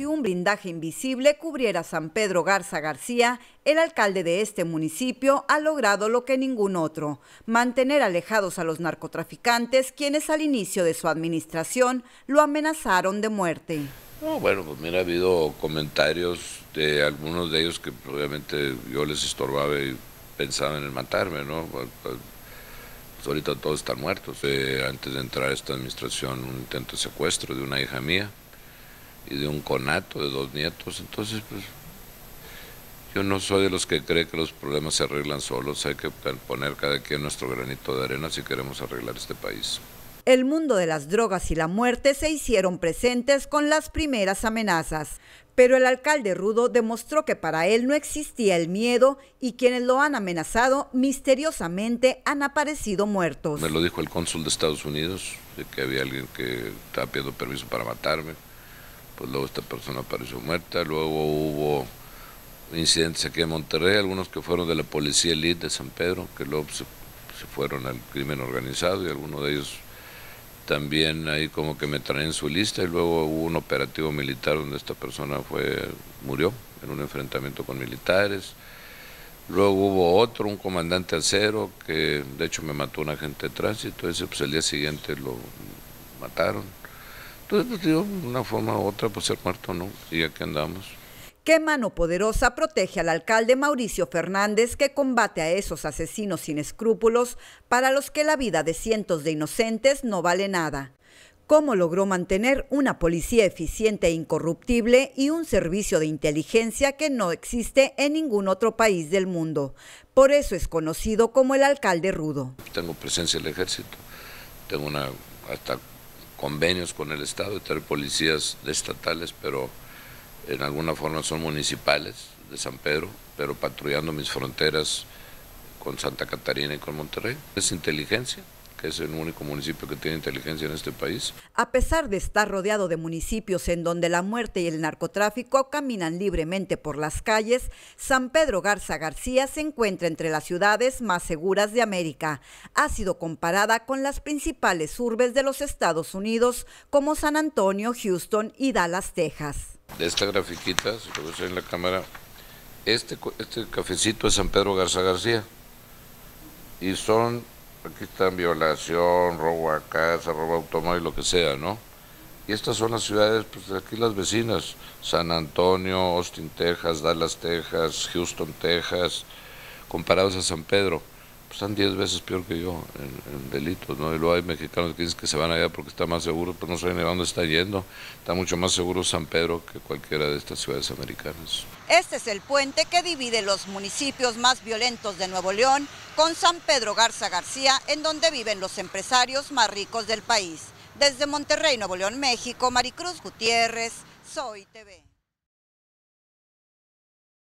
si un blindaje invisible cubriera San Pedro Garza García, el alcalde de este municipio ha logrado lo que ningún otro: mantener alejados a los narcotraficantes, quienes al inicio de su administración lo amenazaron de muerte. No, bueno, pues mira, ha habido comentarios de algunos de ellos que obviamente yo les estorbaba y pensaban en matarme, ¿no? Pues ahorita todos están muertos. Antes de entrar a esta administración, un intento de secuestro de una hija mía y de un conato de 2 nietos. Entonces, pues, yo no soy de los que cree que los problemas se arreglan solos. Hay que poner cada quien nuestro granito de arena si queremos arreglar este país. El mundo de las drogas y la muerte se hicieron presentes con las primeras amenazas, pero el alcalde Rudo demostró que para él no existía el miedo y quienes lo han amenazado misteriosamente han aparecido muertos. Me lo dijo el cónsul de Estados Unidos, de que había alguien que estaba pidiendo permiso para matarme. Pues luego esta persona apareció muerta. Luego hubo incidentes aquí en Monterrey, algunos que fueron de la policía elite de San Pedro, que luego se fueron al crimen organizado, y algunos de ellos también ahí como que me traen en su lista. Y luego hubo un operativo militar donde esta persona murió en un enfrentamiento con militares. Luego hubo otro, un comandante acero, que de hecho me mató un agente de tránsito. Ese, pues el día siguiente lo mataron. Entonces, pues digo, de una forma u otra, pues ser muerto, ¿no? Y aquí andamos. ¿Qué mano poderosa protege al alcalde Mauricio Fernández, que combate a esos asesinos sin escrúpulos para los que la vida de cientos de inocentes no vale nada? ¿Cómo logró mantener una policía eficiente e incorruptible y un servicio de inteligencia que no existe en ningún otro país del mundo? Por eso es conocido como el alcalde Rudo. Tengo presencia en el ejército, tengo hasta convenios con el Estado de tener policías estatales, pero en alguna forma son municipales de San Pedro, pero patrullando mis fronteras con Santa Catarina y con Monterrey. Es inteligencia, que es el único municipio que tiene inteligencia en este país. A pesar de estar rodeado de municipios en donde la muerte y el narcotráfico caminan libremente por las calles, San Pedro Garza García se encuentra entre las ciudades más seguras de América. Ha sido comparada con las principales urbes de los Estados Unidos, como San Antonio, Houston y Dallas, Texas. De esta grafiquita, si lo ves ahí en la cámara, este cafecito es San Pedro Garza García. Y aquí están violación, robo a casa, robo a automóvil, lo que sea, ¿no? Y estas son las ciudades, pues aquí las vecinas: San Antonio, Austin, Texas, Dallas, Texas, Houston, Texas, comparados a San Pedro. Pues están 10 veces peor que yo en delitos, ¿no? Y luego hay mexicanos que dicen que se van allá porque está más seguro, pues no sé ni a dónde está yendo. Está mucho más seguro San Pedro que cualquiera de estas ciudades americanas. Este es el puente que divide los municipios más violentos de Nuevo León con San Pedro Garza García, en donde viven los empresarios más ricos del país. Desde Monterrey, Nuevo León, México, Maricruz Gutiérrez, Soy TV.